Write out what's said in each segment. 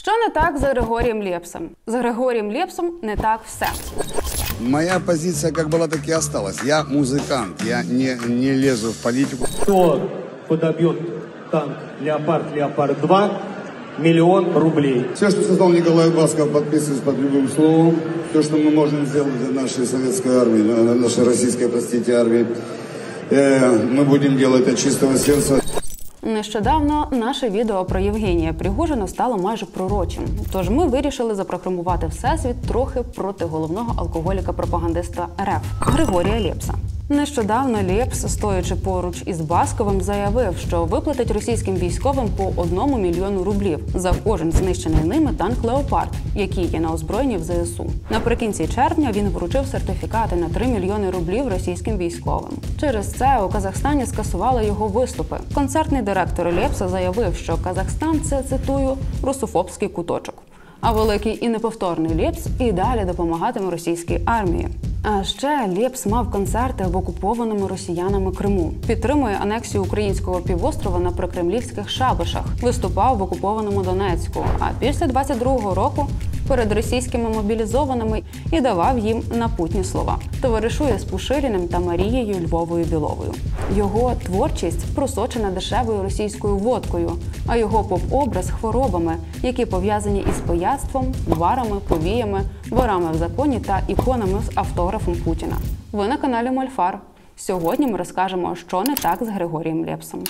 Що не так з Григорієм Лепсом? З Григорієм Лепсом не так все. Моя позиция как была, так и осталась. Я музыкант, я не лезу в политику. Кто подобьет танк «Леопард-2» – $1 000 000. Все, что создал Николай Басков, подписываюсь под любым словом. Все, что мы можем сделать для нашей советской армии, нашей российской, простите, армии, мы будем делать от чистого сердца. Нещодавно наше відео про Євгенія Пригожина стало майже пророчим. Тож ми вирішили запрограмувати Всесвіт трохи проти головного алкоголіка-пропагандиста РФ – Григорія Лепса. Нещодавно Лепс, стоячи поруч із Басковим, заявив, що виплатить російським військовим по $1 мільйон за кожен знищений ними танк «Леопард», який є на озброєнні в ЗСУ. Наприкінці червня він вручив сертифікати на $3 мільйони російським військовим. Через це у Казахстані скасували його виступи. Концертний директор Лепса заявив, що Казахстан – це, цитую, русофобський куточок. А великий і неповторний Лепс і далі допомагатиме російській армії. А ще Лепс мав концерти в окупованому росіянами Криму. Підтримує анексію українського півострова на прикремлівських Шабишах. Виступав в окупованому Донецьку. А після 22-го року перед російськими мобілізованими і давав їм напутні слова. Товаришує з Пушиліним та Марією Львовою-Біловою. Його творчість просочена дешевою російською водкою, а його поп-образ – хворобами, які пов'язані із пияцтвом, барами, повіями, ворами в законі та іконами з автографом Путіна. Ви на каналі Мольфар. Сьогодні ми розкажемо, що не так з Григорієм Лепсом.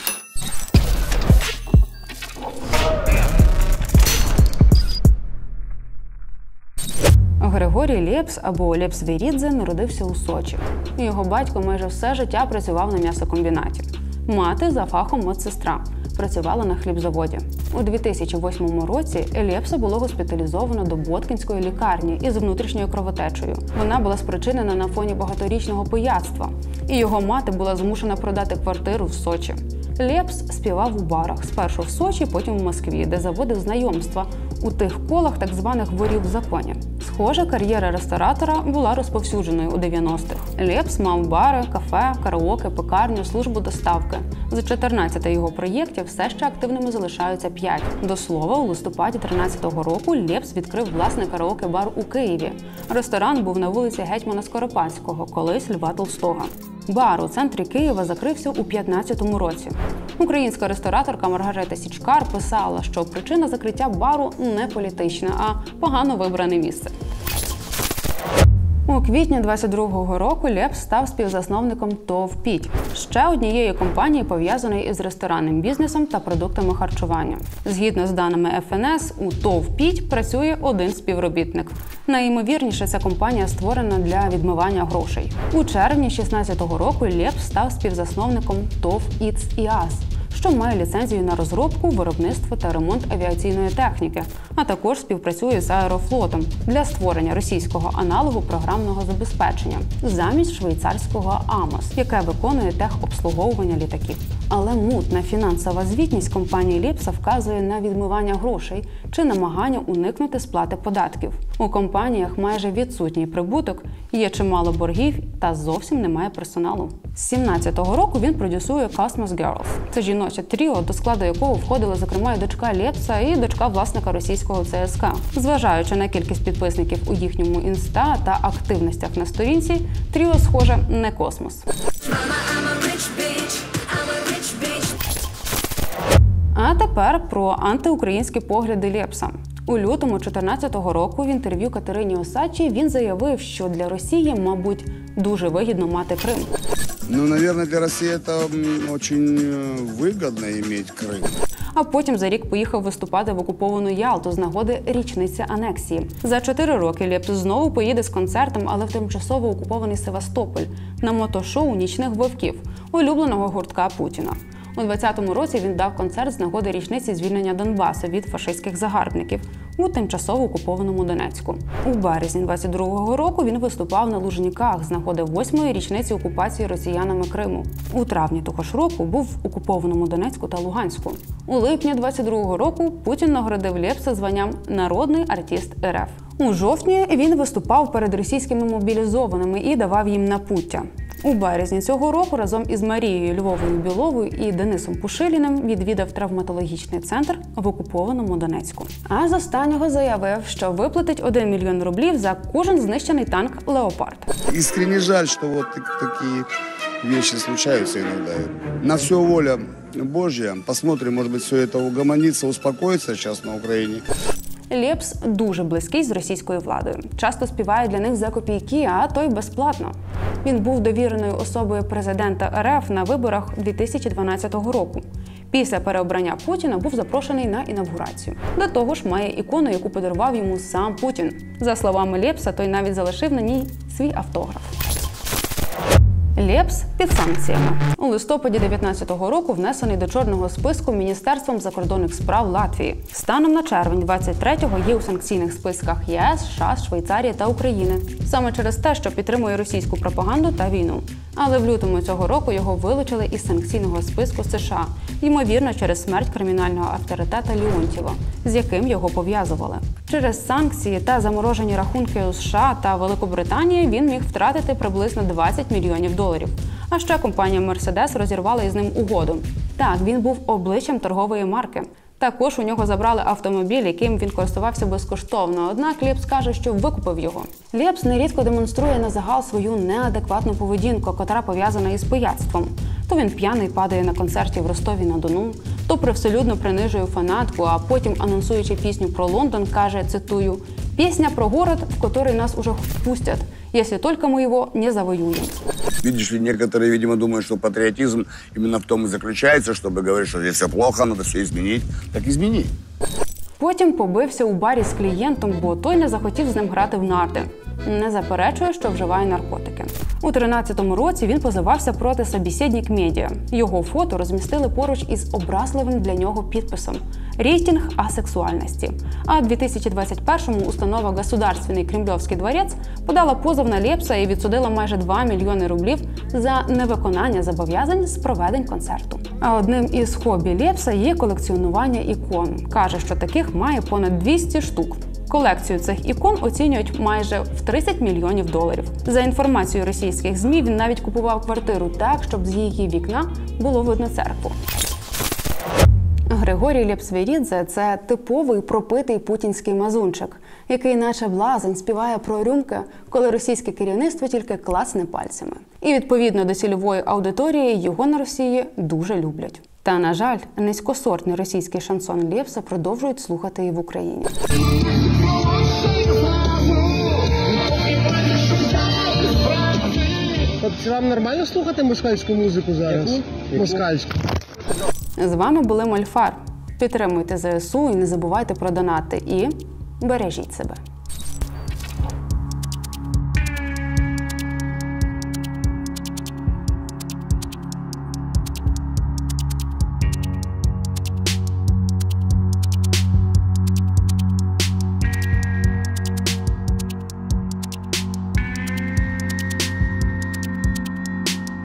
Григорій Лепс або Лепс Верідзе народився у Сочі. Його батько майже все життя працював на м'ясокомбінаті. Мати за фахом медсестра, працювала на хлібзаводі. У 2008 році Лепса було госпіталізовано до Боткінської лікарні із внутрішньою кровотечею. Вона була спричинена на фоні багаторічного пияцтва, і його мати була змушена продати квартиру в Сочі. Лепс співав у барах, спершу в Сочі, потім в Москві, де заводив знайомства у тих колах так званих ворів в законі. Схоже, кар'єра ресторатора була розповсюдженою у 90-х. Лепс мав бари, кафе, караоке, пекарню, службу доставки. З 14 його проєктів все ще активними залишаються 5. До слова, у листопаді 13-го року Лепс відкрив власний караоке-бар у Києві. Ресторан був на вулиці Гетьмана Скоропадського, колись Льва Толстого. Бар у центрі Києва закрився у 2015 році. Українська рестораторка Маргарита Січкар писала, що причина закриття бару не політична, а погано вибране місце. У квітні 22-го року Лепс став співзасновником ТОВ «Піть» – ще однієї компанії, пов'язаної із ресторанним бізнесом та продуктами харчування. Згідно з даними ФНС, у ТОВ «Піть» працює один співробітник. Найімовірніше, ця компанія створена для відмивання грошей. У червні 2016 року Лепс став співзасновником ТОВ «ІЦ-ІАЗ», що має ліцензію на розробку, виробництво та ремонт авіаційної техніки, а також співпрацює з Аерофлотом для створення російського аналогу програмного забезпечення замість швейцарського АМОС, яке виконує техобслуговування літаків. Але мутна фінансова звітність компанії Лепса вказує на відмивання грошей чи намагання уникнути сплати податків. У компаніях майже відсутній прибуток, є чимало боргів та зовсім немає персоналу. З 17-го року він продюсує Cosmos Girls. Це жіноче тріо, до складу якого входили, зокрема, і дочка Лепса, і дочка власника російського ЦСКА. Зважаючи на кількість підписників у їхньому інста та активностях на сторінці, тріо схоже не космос. А тепер про антиукраїнські погляди Лепса. У лютому 2014 року в інтерв'ю Катерині Осадчій він заявив, що для Росії, мабуть, дуже вигідно мати Крим. Ну, наверное, для России это очень выгодно иметь Крым. А потім за рік поїхав виступати в окуповану Ялту з нагоди річниці анексії. За 4 роки Лепс знову поїде з концертом, але в тимчасово окупований Севастополь, на мотошоу «Нічних вовків» улюбленого гуртка Путіна. У 2020 році він дав концерт з нагоди річниці звільнення Донбасу від фашистських загарбників у тимчасово окупованому Донецьку. У березні 2022 року він виступав на Лужніках з нагоди 8-ї річниці окупації росіянами Криму. У травні того ж року був в окупованому Донецьку та Луганську. У липні 2022 року Путін нагородив Лепса званням «Народний артист РФ». У жовтні він виступав перед російськими мобілізованими і давав їм напуття. У березні цього року разом із Марією Львовою Біловою і Денисом Пушиліним відвідав травматологічний центр в окупованому Донецьку. А з останнього заявив, що виплатить 1 мільйон рублів за кожен знищений танк «Леопард». Искренне жаль, что вот такие вещи случаются иногда. На все воля Божья. Посмотрим, может быть, все это угомонится, успокоится сейчас на Украине. Лепс дуже близький з російською владою. Часто співає для них за копійки, а то й безплатно. Він був довіреною особою президента РФ на виборах 2012 року. Після переобрання Путіна був запрошений на інавгурацію. До того ж, має ікону, яку подарував йому сам Путін. За словами Лепса, той навіть залишив на ній свій автограф. Лепс під санкціями. У листопаді 2019 року внесений до чорного списку Міністерством закордонних справ Латвії. Станом на червень 23-го є у санкційних списках ЄС, США, Швейцарії та України. Саме через те, що підтримує російську пропаганду та війну. Але в лютому цього року його вилучили із санкційного списку США, ймовірно, через смерть кримінального авторитета Леонтьєва, з яким його пов'язували. Через санкції та заморожені рахунки у США та Великобританії він міг втратити приблизно 20 мільйонів доларів. А ще компанія Mercedes розірвала із ним угоду. Так, він був обличчям торгової марки. Також у нього забрали автомобіль, яким він користувався безкоштовно, однак Лепс каже, що викупив його. Лепс нерідко демонструє на загал свою неадекватну поведінку, котра пов'язана із пияцтвом. То він п'яний падає на концерті в Ростові-на-Дону, то привселюдно принижує фанатку, а потім, анонсуючи пісню про Лондон, каже, цитую, «Песня про город, в который нас уже пустят, если только мы его не завоюем». Видишь ли, некоторые, видимо, думают, что патриотизм именно в том и заключается, чтобы говорить, что здесь все плохо, надо все изменить. Так измени. Потім побився у барі з клієнтом, бо той не захотів з ним грати в нарти. Не заперечує, що вживає наркотики. У 2013 році він позивався проти «Собеседник Медіа». Його фото розмістили поруч із образливим для нього підписом «Рейтинг асексуальності». А в 2021-му установа «Государственний Кремльовський дворець» подала позов на Лепса і відсудила майже 2 мільйони рублів за невиконання зобов'язань з проведень концерту. А одним із хобі Лепса є колекціонування ікон. Каже, що таких має понад 200 штук. Колекцію цих ікон оцінюють майже в 30 мільйонів доларів. За інформацією російських ЗМІ, він навіть купував квартиру так, щоб з її вікна було видно церкву. Григорій Лепс-Верідзе – це типовий пропитий путінський мазунчик, який наче блазень співає про рюмки, коли російське керівництво тільки клацне пальцями. І відповідно до цільової аудиторії його на Росії дуже люблять. Та, на жаль, низькосортний російський шансон Лепса продовжують слухати і в Україні. Хлопці, вам нормально слухати москальську музику зараз? Москальську. З вами були Мольфар. Підтримуйте ЗСУ і не забувайте про донати. І бережіть себе.